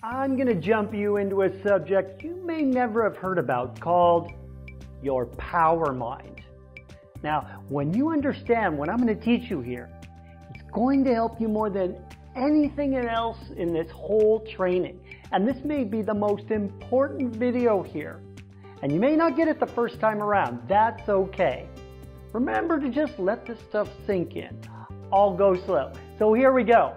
I'm going to jump you into a subject you may never have heard about called your power mind. Now, when you understand what I'm going to teach you here, it's going to help you more than anything else in this whole training. And this may be the most important video here. And you may not get it the first time around. That's okay. Remember to just let this stuff sink in. I'll go slow. So here we go.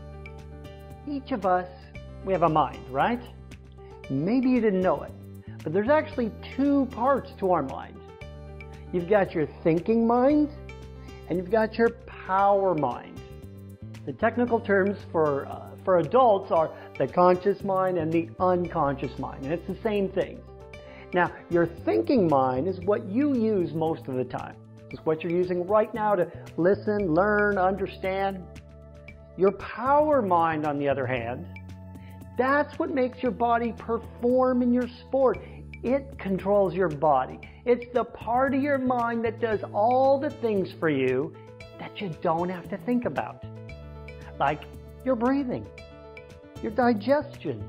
Each of us, we have a mind, right? Maybe you didn't know it, but there's actually two parts to our mind. You've got your thinking mind, and you've got your power mind. The technical terms for adults are the conscious mind and the unconscious mind, and it's the same thing. Now, your thinking mind is what you use most of the time. It's what you're using right now to listen, learn, understand. Your power mind, on the other hand, that's what makes your body perform in your sport. It controls your body. It's the part of your mind that does all the things for you that you don't have to think about. Like your breathing, your digestion,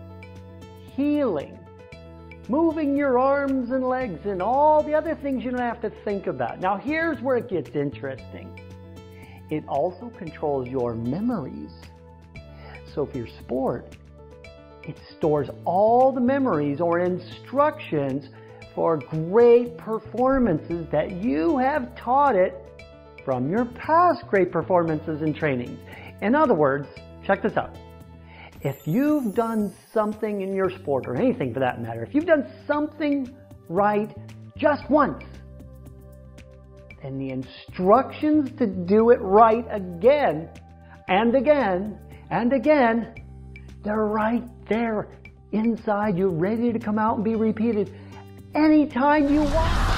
healing, moving your arms and legs, and all the other things you don't have to think about. Now here's where it gets interesting. It also controls your memories. So for your sport, it stores all the memories or instructions for great performances that you have taught it from your past great performances and trainings. In other words, check this out. If you've done something in your sport, or anything for that matter, if you've done something right just once, then the instructions to do it right again and again and again, they're right there inside you, ready to come out and be repeated anytime you want.